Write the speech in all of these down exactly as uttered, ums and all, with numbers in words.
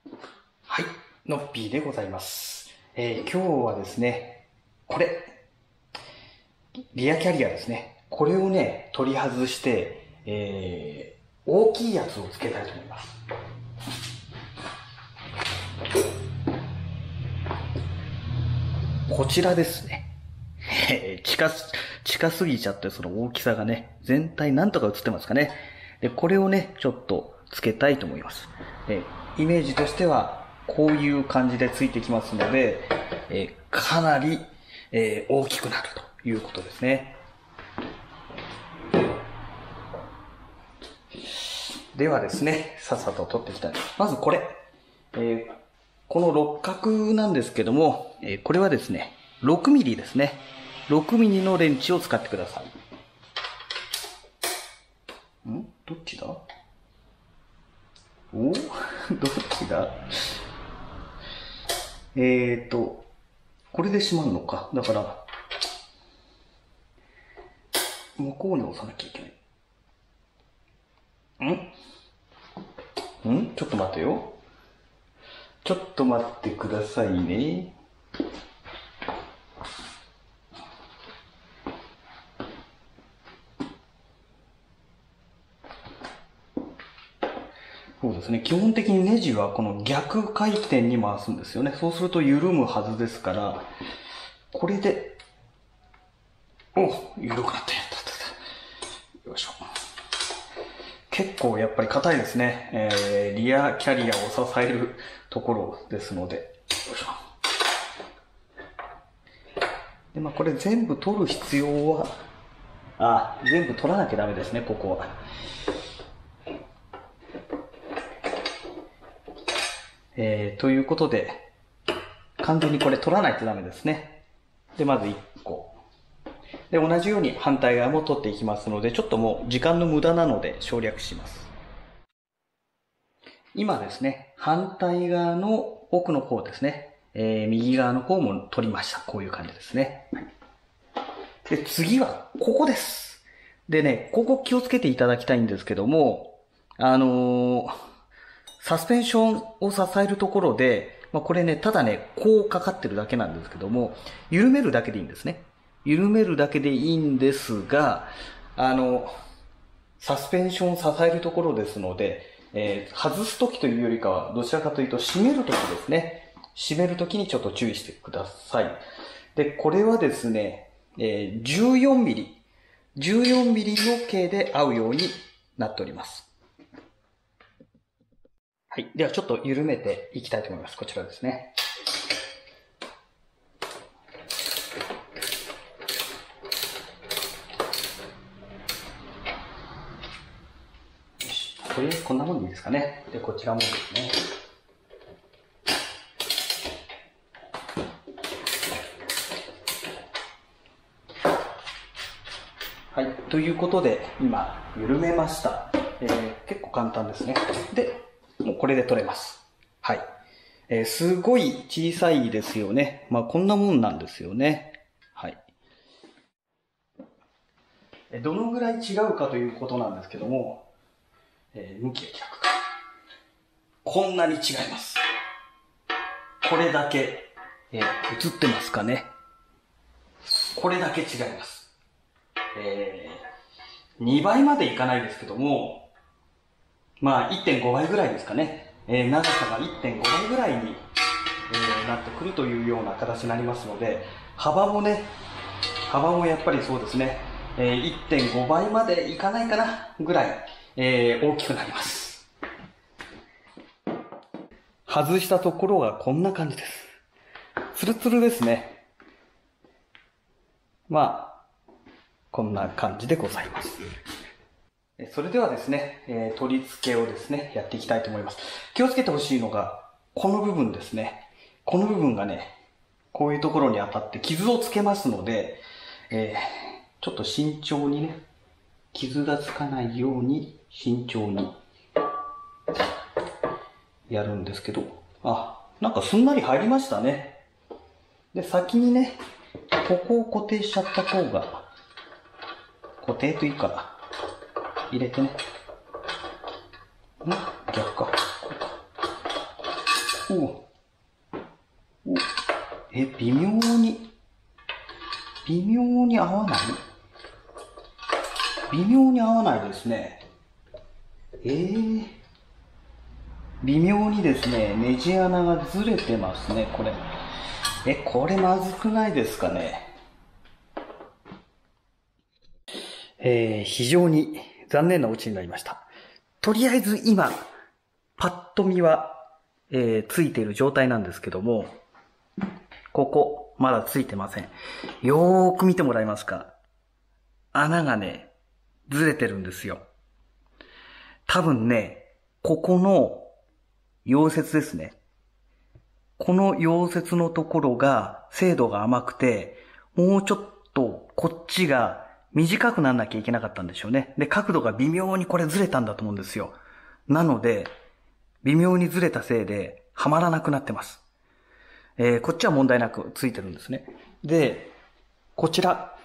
はい、のっぴーでございます。えー、今日はですね、これ、リアキャリアですね。これをね、取り外して、えー、大きいやつをつけたいと思います。こちらですね。近す、近すぎちゃってその大きさがね、全体なんとか映ってますかね。で、これをね、ちょっとつけたいと思います。えー、イメージとしては、こういう感じでついてきますので、えー、かなり、えー、大きくなるということですね。ではですね、さっさと取っていきたい。まずこれ。えー、この六角なんですけども、えー、これはですね、ろくミリですね。ろくミリのレンチを使ってください。んどっちだおどっちだえーと、これで閉まるのか。だから、向こうに押さなきゃいけない。んんちょっと待ってよ。ちょっと待ってくださいね。そうですね。基本的にネジはこの逆回転に回すんですよね。そうすると緩むはずですから、これで、お緩くなった。よいしょ。結構やっぱり硬いですね。えー、リアキャリアを支えるところですので。よいしょ。で、まあこれ全部取る必要は、あ、全部取らなきゃダメですね、ここは。えー、ということで、完全にこれ取らないとダメですね。で、まずいっこ。で、同じように反対側も取っていきますので、ちょっともう時間の無駄なので省略します。今ですね、反対側の奥の方ですね、えー、右側の方も取りました。こういう感じですね。はい、で、次はここです。でね、ここ気をつけていただきたいんですけども、あのー、サスペンションを支えるところで、まあ、これね、ただね、こうかかってるだけなんですけども、緩めるだけでいいんですね。緩めるだけでいいんですが、あの、サスペンションを支えるところですので、えー、外すときというよりかは、どちらかというと、締めるときですね。締めるときにちょっと注意してください。で、これはですね、えー、じゅうよんミリ。じゅうよんミリの径で合うようになっております。はい。ではちょっと緩めていきたいと思います。こちらですね。とりあえずこんなもんでいいですかね。で、こちらもですね。はい。ということで、今、緩めました。えー、結構簡単ですね。で、もうこれで取れます。はい。えー、すごい小さいですよね。まあ、こんなもんなんですよね。はい。どのぐらい違うかということなんですけども、えー、向きが逆か。こんなに違います。これだけ、えー、映ってますかね。これだけ違います。えー、にばいまでいかないですけども、まあ いってんごばいぐらいですかね。えー、長さが いってんごばいぐらいに、えー、なってくるというような形になりますので、幅もね、幅もやっぱりそうですね、えー、いってんごばいまでいかないかなぐらい、えー、大きくなります。外したところがこんな感じです。ツルツルですね。まあ、こんな感じでございます。それではですね、えー、取り付けをですね、やっていきたいと思います。気をつけてほしいのが、この部分ですね。この部分がね、こういうところに当たって傷をつけますので、えー、ちょっと慎重にね、傷がつかないように慎重にやるんですけど、あ、なんかすんなり入りましたね。で、先にね、ここを固定しちゃった方が、固定というか、入れてね。ん逆か。 おおえ、微妙に、微妙に合わない微妙に合わないですね。えー、微妙にですね、ネジ穴がずれてますね、これ。え、これまずくないですかね。えー、非常に残念なオチになりました。とりあえず今、パッと見は、えー、ついている状態なんですけども、ここ、まだついてません。よーく見てもらえますか？穴がね、ずれてるんですよ。多分ね、ここの溶接ですね。この溶接のところが精度が甘くて、もうちょっとこっちが短くならなきゃいけなかったんでしょうね。で、角度が微妙にこれずれたんだと思うんですよ。なので、微妙にずれたせいではまらなくなってます。えー、こっちは問題なくついてるんですね。で、こちら。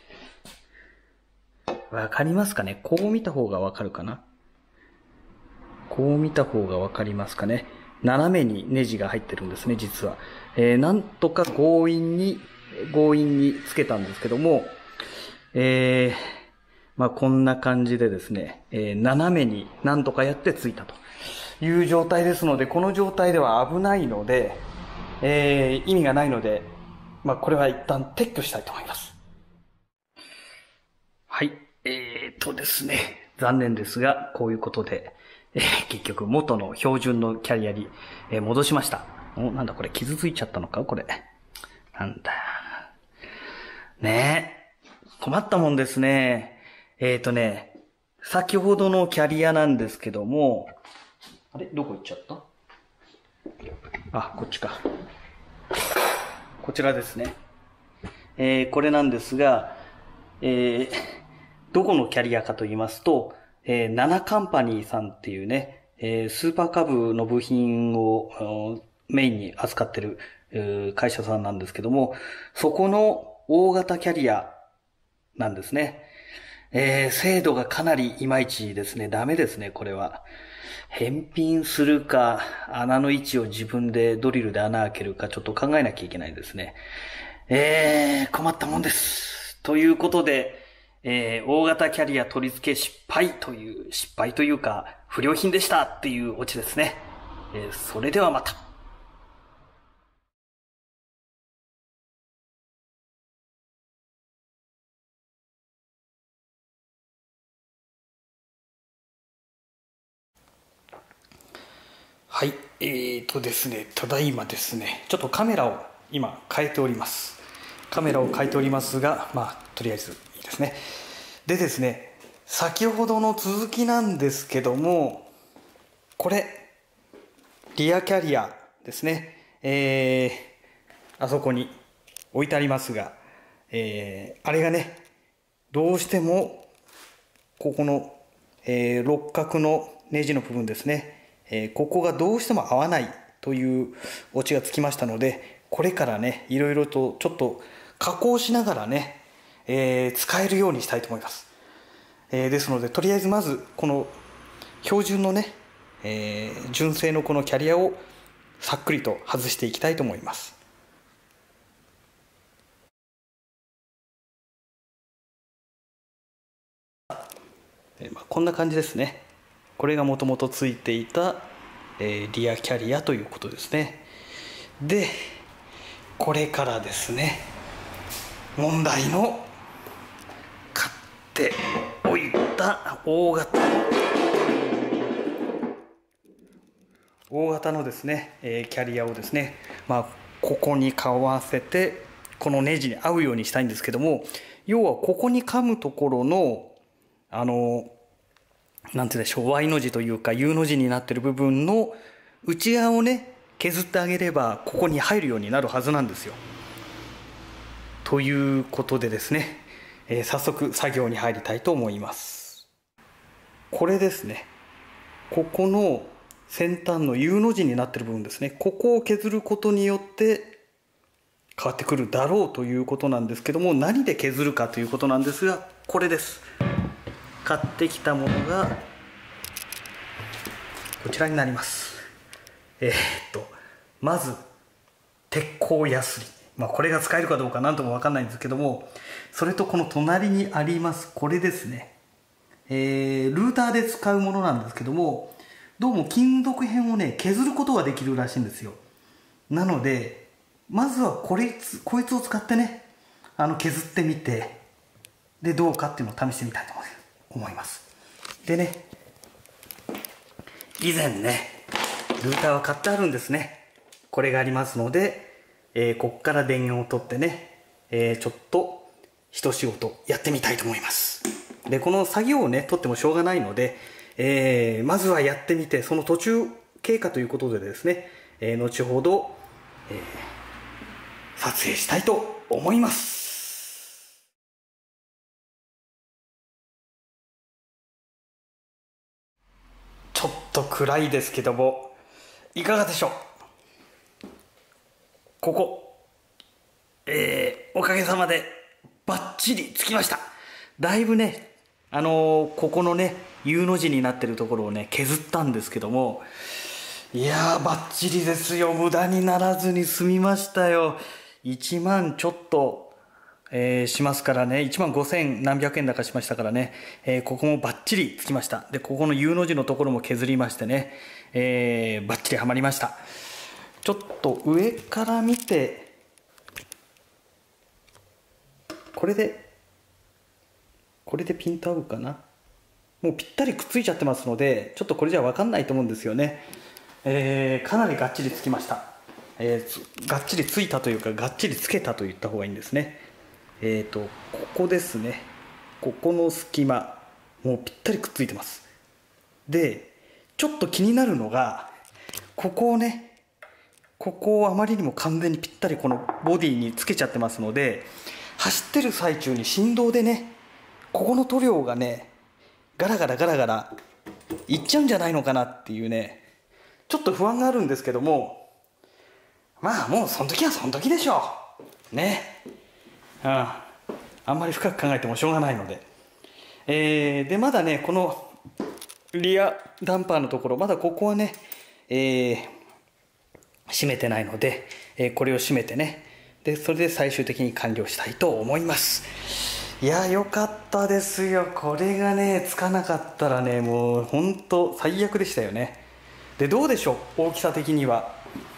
わかりますかね？こう見た方がわかるかな？こう見た方がわかりますかね？斜めにネジが入ってるんですね、実は。えー、なんとか強引に、強引につけたんですけども、えー、まあこんな感じでですね、えー、斜めになんとかやってついたという状態ですので、この状態では危ないので、えー、意味がないので、まあこれは一旦撤去したいと思います。はい。えーとですね、残念ですが、こういうことで、えー、結局元の標準のキャリアに、えー、戻しました。お、なんだこれ傷ついちゃったのかこれ。なんだ。ねえ。困ったもんですね。えーとね、先ほどのキャリアなんですけども、あれどこ行っちゃった？あ、こっちか。こちらですね。えー、これなんですが、えー、どこのキャリアかと言いますと、えー、ナナカンパニーさんっていうね、えー、スーパーカブの部品をメインに扱ってる、えー、会社さんなんですけども、そこの大型キャリアなんですね。えー、精度がかなりいまいちですね。ダメですね、これは。返品するか、穴の位置を自分でドリルで穴開けるか、ちょっと考えなきゃいけないですね。えー、困ったもんです。ということで、えー、大型キャリア取り付け失敗という、失敗というか、不良品でしたっていうオチですね。えー、それではまた。はい、えーとですね、ただいまですね、ちょっとカメラを今変えております。カメラを変えておりますが、まあ、とりあえずいいですね。でですね、先ほどの続きなんですけども、これ、リアキャリアですね。えー、あそこに置いてありますが、えー、あれがね、どうしても、ここの、えー、六角のネジの部分ですね。えー、ここがどうしても合わないというオチがつきましたので、これからね、いろいろとちょっと加工しながらね、えー、使えるようにしたいと思います。えー、ですので、とりあえずまず、この標準のね、えー、純正のこのキャリアをさっくりと外していきたいと思います。えーまあ、こんな感じですね。これがもともとついていた、えー、リアキャリアということですね。で、これからですね、問題の買っておいた大型大型のですね、えー、キャリアをですね、まあ、ここに買わせてこのネジに合うようにしたいんですけども、要はここに噛むところのあのなんて言うんでしょう、 Y の字というか U の字になっている部分の内側をね削ってあげればここに入るようになるはずなんですよ。ということでですね、えー、早速作業に入りたいと思います。これですね、ここの先端の U の字になっている部分ですね、ここを削ることによって変わってくるだろうということなんですけども、何で削るかということなんですが、これです。買ってきたものがこちらになります。えー、っとまず鉄鋼ヤスリ、まあ、これが使えるかどうか何とも分かんないんですけども、それとこの隣にありますこれですね、えー、ルーターで使うものなんですけども、どうも金属片をね削ることができるらしいんですよ。なのでまずはこれこいつを使ってね、あの削ってみて、でどうかっていうのを試してみたいと思います。でね、以前ねルーターは買ってあるんですね。これがありますので、えー、ここから電源を取ってね、えー、ちょっと一仕事やってみたいと思います。でこの作業をね取ってもしょうがないので、えー、まずはやってみて、その途中経過ということでですね、えー、後ほど、えー、撮影したいと思います。ちょっと暗いですけどもいかがでしょう。ここ、えー、おかげさまでバッチリつきました。だいぶね、あのー、ここのね U の字になってるところをね削ったんですけども、いやーバッチリですよ。無駄にならずに済みましたよ。いちまんちょっと、えー、しますからね、いちまんごせん何百円だかしましたからね、えー、ここもバッチリつきました。でここの U の字のところも削りましてね、えー、バッチリはまりました。ちょっと上から見て、これでこれでピント合うかな。もうぴったりくっついちゃってますので、ちょっとこれじゃ分かんないと思うんですよね。えー、かなりがっちりつきました。えー、がっちりついたというか、がっちりつけたと言った方がいいんですね。えーとここですね、ここの隙間もうぴったりくっついてます。でちょっと気になるのが、ここをねここをあまりにも完全にぴったりこのボディにつけちゃってますので、走ってる最中に振動でね、ここの塗料がねガラガラガラガラいっちゃうんじゃないのかなっていうね、ちょっと不安があるんですけども、まあもうその時はその時でしょうね。うん、あんまり深く考えてもしょうがないので、えー、でまだねこのリアダンパーのところ、まだここはね、えー、閉めてないので、えー、これを閉めてね、でそれで最終的に完了したいと思います。いや良かったですよ。これがねつかなかったらね、もう本当最悪でしたよね。でどうでしょう、大きさ的には。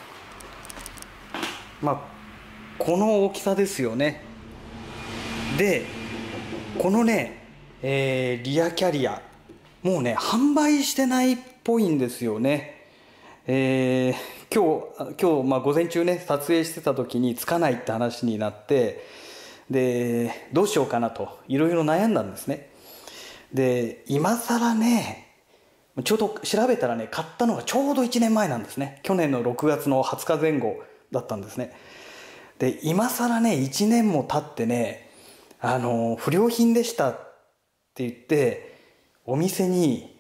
まあこの大きさですよね。でこのね、えー、リアキャリアもうね販売してないっぽいんですよね。えー、今日今日、まあ、午前中ね撮影してた時につかないって話になって、でどうしようかなといろいろ悩んだんですね。で今更ねちょうど調べたらね、買ったのがちょうどいちねんまえなんですね。去年のろくがつのはつかぜん後だったんですね。で今更ねいちねんも経ってね、あの不良品でしたって言ってお店に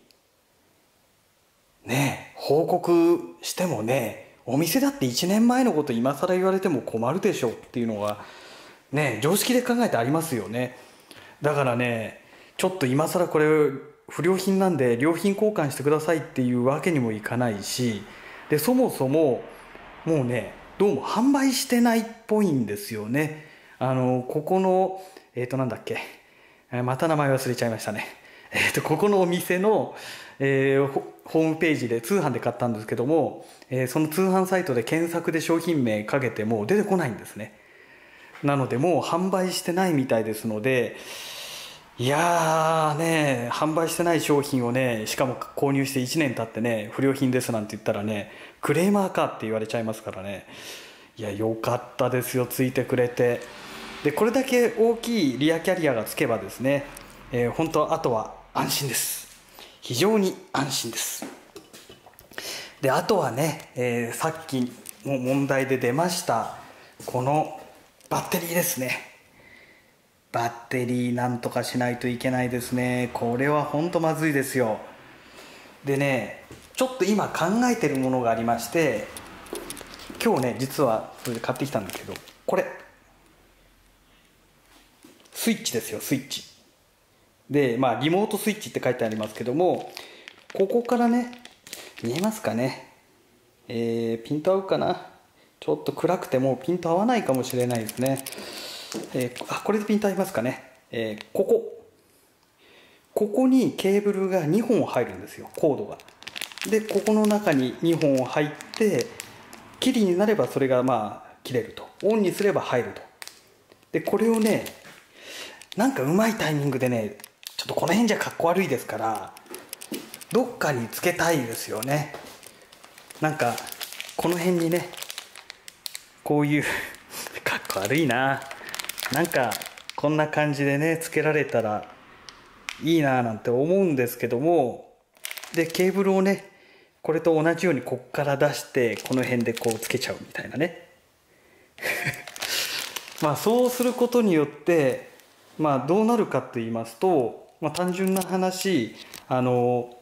ね報告してもね、お店だっていちねんまえのこと今更言われても困るでしょっていうのがね常識で考えてありますよね。だからねちょっと今更これ不良品なんで良品交換してくださいっていうわけにもいかないし、でそもそももうねどうも販売してないっぽいんですよね。あのここのえっ、ー、となんだっけ、また名前忘れちゃいましたね。えー、とここのお店の、えー、ホームページで通販で買ったんですけども、えー、その通販サイトで検索で商品名かけても出てこないんですね。なのでもう販売してないみたいですので、いやーね販売してない商品をね、しかも購入していちねん経ってね不良品ですなんて言ったらねクレーマーかって言われちゃいますからね。いやよかったですよ、ついてくれて。でこれだけ大きいリアキャリアがつけばですね、えー、本当あとは安心です。非常に安心です。であとはね、えー、さっきの問題で出ましたこのバッテリーですね。バッテリーなんとかしないといけないですね。これは本当まずいですよ。でねちょっと今考えてるものがありまして、今日ね実はそれで買ってきたんですけど、これスイッチですよ、スイッチで、まあリモートスイッチって書いてありますけども、ここからね見えますかね、えー、ピント合うかな、 ちょっと暗くてもうピント合わないかもしれないですね。えー、あ、これでピント合いますかね。えー、ここ。ここにケーブルがにほん入るんですよ、コードが。で、ここの中ににほん入って、切りになればそれがまあ切れると。オンにすれば入ると。で、これをね、なんかうまいタイミングでね、ちょっとこの辺じゃかっこ悪いですから、どっかにつけたいですよね。なんか、この辺にね、こういうかっこ悪いな。なんか、こんな感じでね、つけられたらいいななんて思うんですけども、で、ケーブルをね、これと同じようにこっから出して、この辺でこうつけちゃうみたいなね。まあそうすることによって、まあどうなるかと言いますと、まあ単純な話、あの、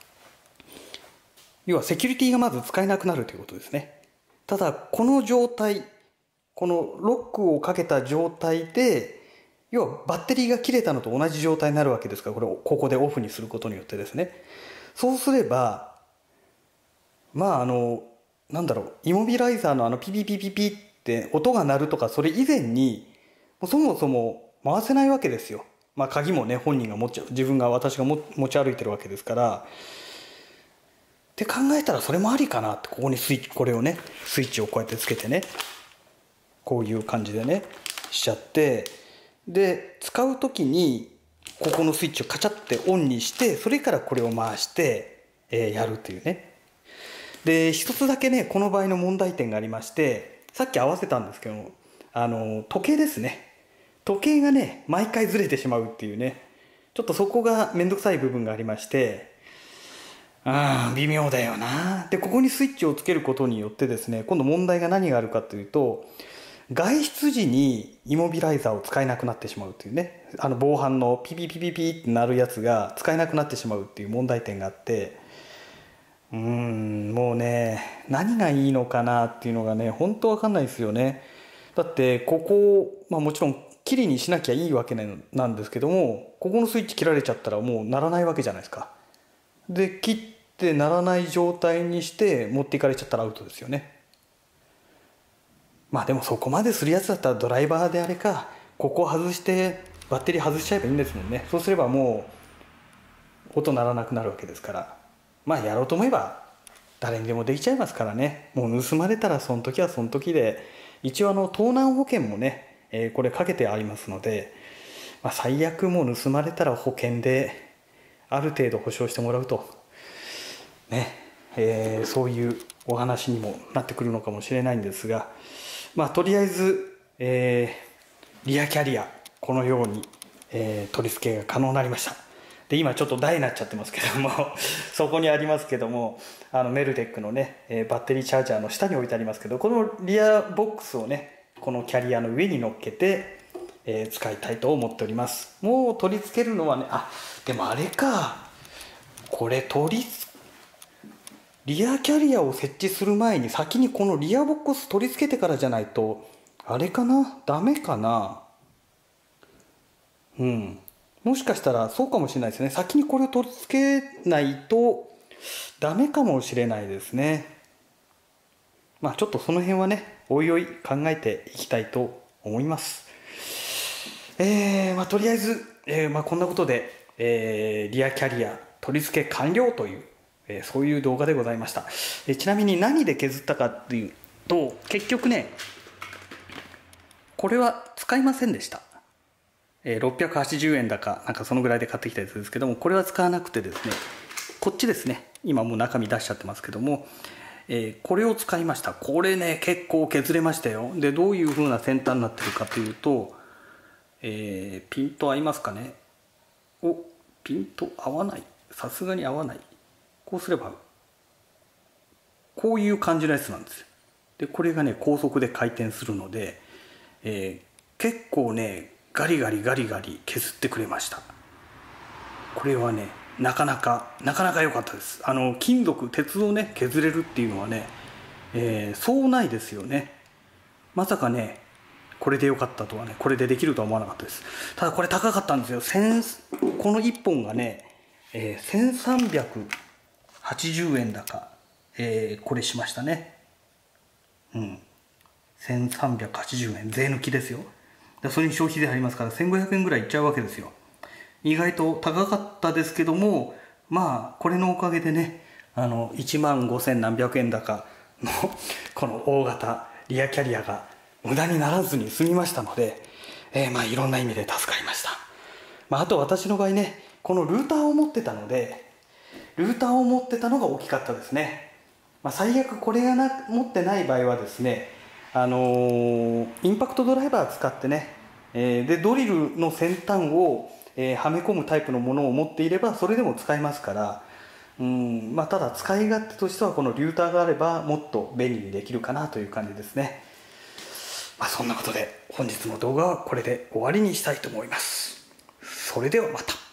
要はセキュリティがまず使えなくなるということですね。ただ、この状態、このロックをかけた状態で、要はバッテリーが切れたのと同じ状態になるわけですから、これをここでオフにすることによってですね。そうすれば、まああの、なんだろう、イモビライザーのあのピピピピピって音が鳴るとか、それ以前に、そもそも回せないわけですよ。まあ鍵もね、本人が持っちゃう、自分が、私が持ち歩いてるわけですから、って考えたらそれもありかなって、ここにスイッチ、これをね、スイッチをこうやってつけてね、こういう感じでね、しちゃって、で、使うときに、ここのスイッチをカチャってオンにして、それからこれを回して、えー、やるっていうね。で、一つだけね、この場合の問題点がありまして、さっき合わせたんですけど、あの、時計ですね。時計がね、毎回ずれてしまうっていうね、ちょっとそこがめんどくさい部分がありまして、ああ、微妙だよな。で、ここにスイッチをつけることによってですね、今度問題が何があるかというと、外出時にイモビライザーを使えなくなってしまうというね、あの防犯のピピピピピって鳴るやつが使えなくなってしまうっていう問題点があって、うーん、もうね、何がいいのかなっていうのがね、本当わかんないですよね。だって、ここを、まあもちろん、きれいにしなきゃいいわけなんですけども、ここのスイッチ切られちゃったらもう鳴らないわけじゃないですか。で、切って鳴らない状態にして持っていかれちゃったらアウトですよね。まあでもそこまでするやつだったらドライバーであれか、ここを外してバッテリー外しちゃえばいいんですもんね。そうすればもう音鳴らなくなるわけですから。まあやろうと思えば誰にでもできちゃいますからね。もう盗まれたらその時はその時で、一応あの盗難保険もね、えー、これかけてありますので、まあ、最悪もう盗まれたら保険である程度保証してもらうと、ね、えー、そういうお話にもなってくるのかもしれないんですが、まあとりあえず、えー、リアキャリア、このように、えー、取り付けが可能になりました。で、今ちょっと台になっちゃってますけども、そこにありますけども、あのメルテックのね、えー、バッテリーチャージャーの下に置いてありますけど、このリアボックスをね、このキャリアの上に乗っけて、えー、使いたいと思っております。もう取り付けるのはね、あ、でもあれか、これ取り付リアキャリアを設置する前に先にこのリアボックス取り付けてからじゃないと、あれかな？ダメかな？うん。もしかしたらそうかもしれないですね。先にこれを取り付けないとダメかもしれないですね。まあちょっとその辺はね、おいおい考えていきたいと思います。えー、まあとりあえず、えー、まあこんなことで、えー、リアキャリア取り付け完了という、えー、そういう動画でございました。えー、ちなみに何で削ったかっていうと、結局ね、これは使いませんでした。えー、ろっぴゃくはちじゅうえんだか、なんかそのぐらいで買ってきたやつですけども、これは使わなくてですね、こっちですね、今もう中身出しちゃってますけども、えー、これを使いました。これね、結構削れましたよ。で、どういう風な先端になってるかというと、えー、ピント合いますかね。お、ピント合わない。さすがに合わない。こうすれば、こういう感じのやつなんですよ。で、これがね、高速で回転するので、えー、結構ね、ガリガリガリガリ削ってくれました。これはね、なかなか、なかなか良かったです。あの、金属、鉄をね、削れるっていうのはね、えー、そうないですよね。まさかね、これで良かったとはね、これでできるとは思わなかったです。ただこれ高かったんですよ。このいっぽんがね、えー、せんさんびゃくはちじゅうえんだか、えー、これしましたね。うん。 せんさんびゃくはちじゅうえん税抜きですよ。でそれに消費税入りますからせんごひゃくえんぐらいいっちゃうわけですよ。意外と高かったですけども、まあこれのおかげでね、あのいちまんごせんなんびゃくえん高のこの大型リアキャリアが無駄にならずに済みましたので、えー、まあいろんな意味で助かりました。まあ、あと私の場合ね、このルーターを持ってたので、ルーターを持ってたのが大きかったですね。まあ、最悪これがな持ってない場合はですね、あのー、インパクトドライバー使ってね、えー、でドリルの先端を、えー、はめ込むタイプのものを持っていればそれでも使えますから、うん、まあ、ただ使い勝手としてはこのルーターがあればもっと便利にできるかなという感じですね。まあ、そんなことで本日の動画はこれで終わりにしたいと思います。それではまた。